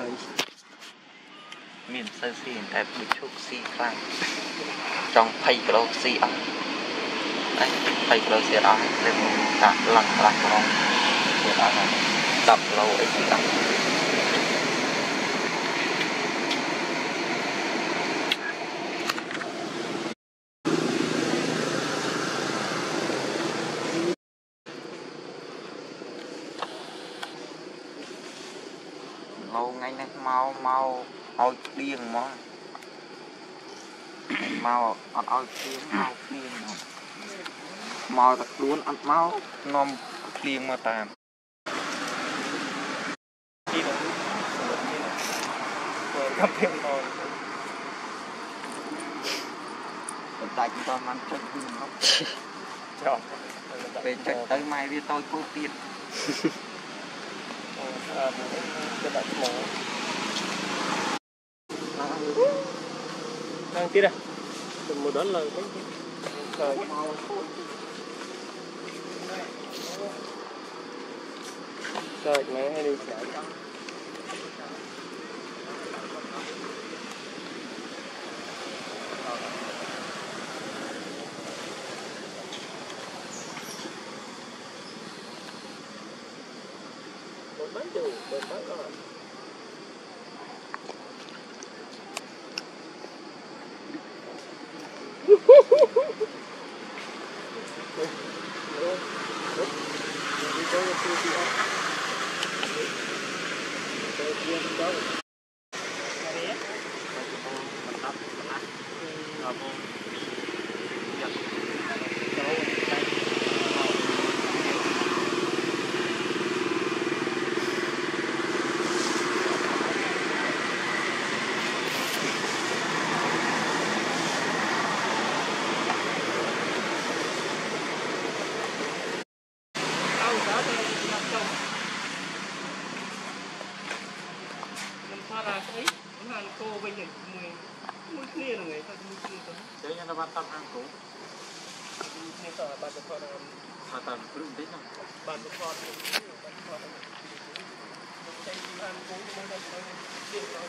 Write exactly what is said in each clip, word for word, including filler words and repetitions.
hơi miền sơ xì đẹp bị chúc xì khăn trong phay cầu xì ốc đấy phay cầu xì ốc lên cả lằng lằng lòng xì ốc đập lâu ấy xì ốc ngầu ngay này mau mau ôi điên mà mau ăn ôi điên mau điên mau thật luôn ăn mau ngon điên mà tàn cặp thêm rồi tại chúng ta ăn chân hương không chọn về chân tới mai với tôi cô tiền đang tiết à một đón lời trời trời mẹ hay đi chạy một bán dù một bán rồi cô bây giờ mười mười kia rồi người ta mười kia rồi đấy là bạn tập hàng cũ như tờ bạn tập phật là tập đúng thế nào bạn tập phật bạn tập phật một cái hàng cũ thì nó đang tiền rồi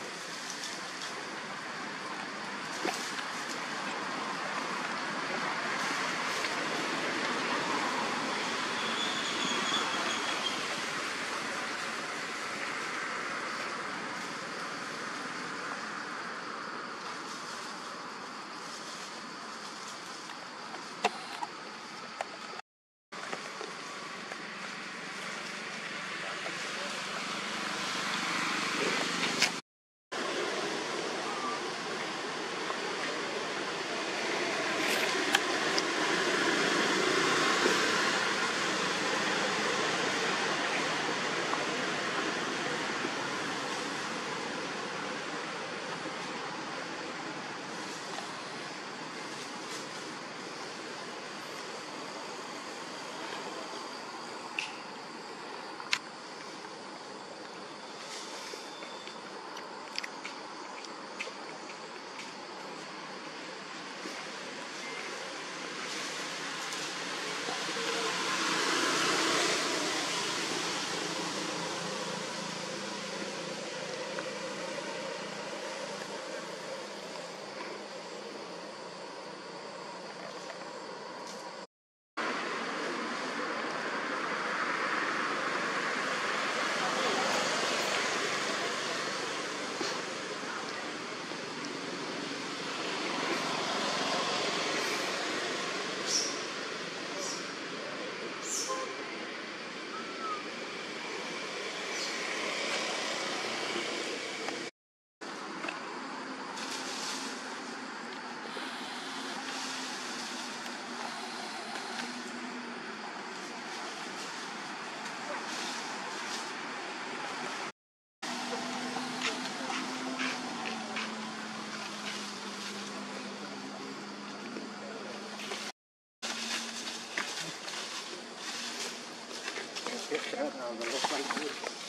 Hãy subscribe cho kênh Ghiền Mì Gõ để không bỏ lỡ những video hấp dẫn.